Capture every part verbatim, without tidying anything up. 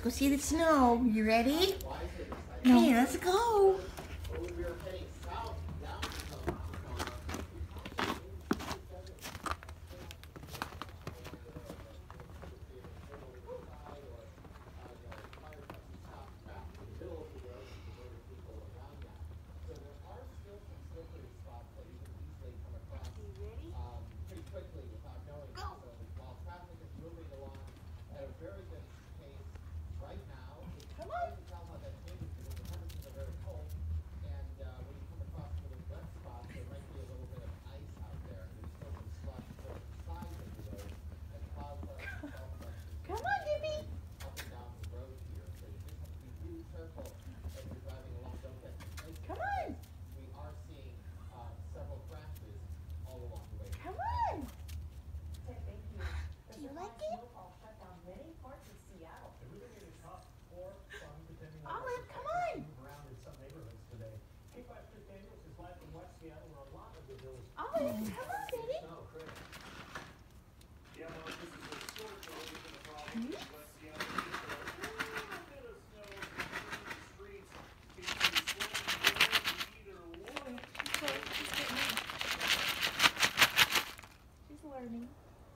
go see the snow. You ready? No. Hey, let's go. Come on, Dippy. Come on. We are seeing uh, several crashes all along the way. Come on. Thank you. Do you like it? Snowfall shut down many parts of Seattle. Everything is tough for some, depending on Olive, come on. around in some neighborhoods today. Hey, Pastor Daniels is live from West Seattle, where a lot of the village. Olive, come on, baby. Snow, Chris. Yeah, well, this is a short road into the problem. Hmm? West Seattle, a little bit of snow in the streets. Can you explain either one? She's learning.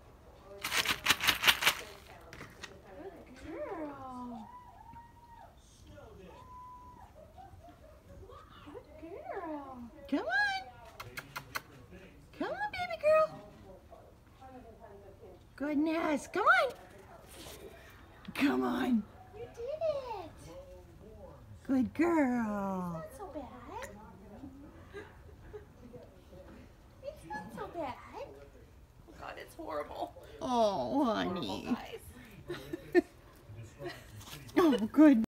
Come on. Come on, baby girl. Goodness. Come on. Come on. You did it. Good girl. It's not so bad. It's not so bad. Oh God, it's horrible. Oh, honey. Horrible, guys. Oh, good.